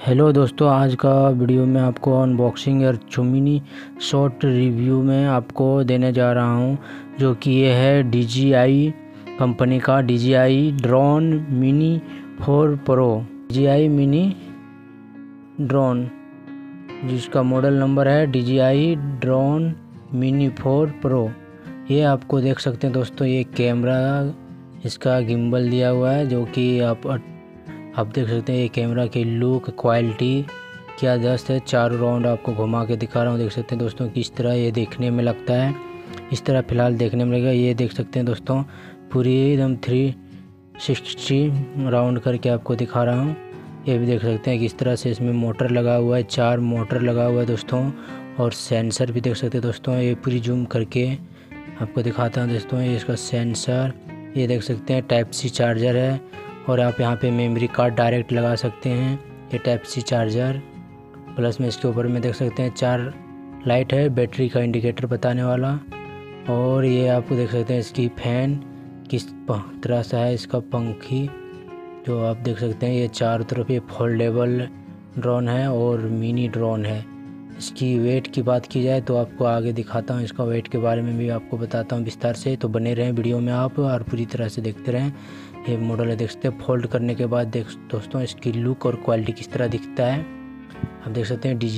Hello दोस्तों, आज का वीडियो में आपको अनबॉक्सिंग और चुमिनी शॉर्ट रिव्यू में आपको देने जा रहा हूं, जो कि ये है DJI कंपनी का DJI drone mini 4 pro. DJI mini drone जिसका मॉडल नंबर है DJI ड्रोन मिनी 4 प्रो। ये आपको देख सकते हैं दोस्तों, ये कैमरा इसका गिम्बल दिया हुआ है, जो कि आप देख सकते हैं। ये कैमरा की लुक क्वालिटी क्या जस्ट है। चारों राउंड आपको घुमा के दिखा रहा हूँ। देख सकते हैं दोस्तों किस तरह ये देखने में लगता है। इस तरह फ़िलहाल देखने में लगेगा। ये देख सकते हैं दोस्तों, पूरी एकदम 360 राउंड करके आपको दिखा रहा हूँ। ये भी देख सकते हैं किस तरह से इसमें मोटर लगा हुआ है, 4 मोटर लगा हुआ है दोस्तों, और सेंसर भी देख सकते हैं दोस्तों। ये पूरी जूम करके आपको दिखाता हूँ दोस्तों। ये इसका सेंसर, ये देख सकते हैं टाइप सी चार्जर है, और आप यहाँ पे मेमोरी कार्ड डायरेक्ट लगा सकते हैं। ये टाइप सी चार्जर प्लस में इसके ऊपर में देख सकते हैं 4 लाइट है, बैटरी का इंडिकेटर बताने वाला। और ये आपको देख सकते हैं इसकी फैन किस तरह से है, इसका पंखी जो आप देख सकते हैं। ये चारों तरफ ये फोल्डेबल ड्रोन है और मिनी ड्रोन है। इसकी वेट की बात की जाए तो आपको आगे दिखाता हूँ, इसका वेट के बारे में भी आपको बताता हूँ विस्तार से। तो बने रहें वीडियो में आप और पूरी तरह से देखते रहें। ये मॉडल है, देख सकते हैं फोल्ड करने के बाद देख दोस्तों इसकी लुक और क्वालिटी किस तरह दिखता है। आप देख सकते हैं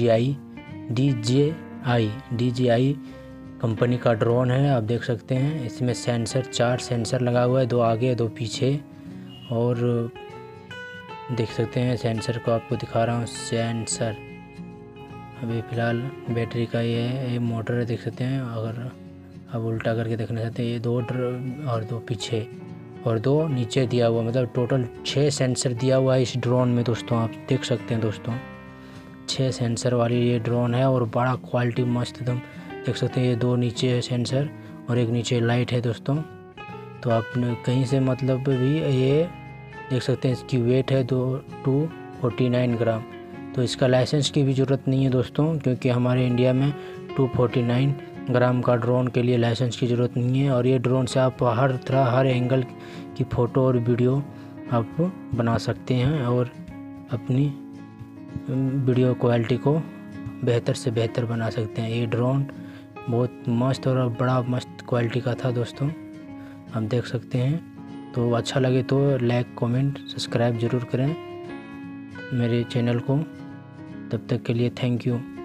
DJI कंपनी का ड्रोन है। आप देख सकते हैं इसमें सेंसर 4 सेंसर लगा हुआ है, 2 आगे 2 पीछे। और देख सकते हैं सेंसर को आपको दिखा रहा हूँ। सेंसर अभी फ़िलहाल बैटरी का ये है, ये मोटर है, देख सकते हैं। अगर आप उल्टा करके देखना चाहते हैं, ये 2 और 2 पीछे और 2 नीचे दिया हुआ, मतलब टोटल 6 सेंसर दिया हुआ है इस ड्रोन में दोस्तों। आप देख सकते हैं दोस्तों 6 सेंसर वाली ये ड्रोन है, और बड़ा क्वालिटी मस्त एकदम देख सकते हैं। ये 2 नीचे सेंसर और एक नीचे लाइट है दोस्तों। तो आपने कहीं से मतलब भी ये देख सकते हैं। इसकी वेट है 249 ग्राम। तो इसका लाइसेंस की भी ज़रूरत नहीं है दोस्तों, क्योंकि हमारे इंडिया में 249 ग्राम का ड्रोन के लिए लाइसेंस की ज़रूरत नहीं है। और ये ड्रोन से आप हर तरह हर एंगल की फ़ोटो और वीडियो आप बना सकते हैं, और अपनी वीडियो क्वालिटी को बेहतर से बेहतर बना सकते हैं। ये ड्रोन बहुत मस्त और बड़ा मस्त क्वालिटी का था दोस्तों, आप देख सकते हैं। तो अच्छा लगे तो लाइक कमेंट सब्सक्राइब ज़रूर करें मेरे चैनल को। तब तक के लिए थैंक यू।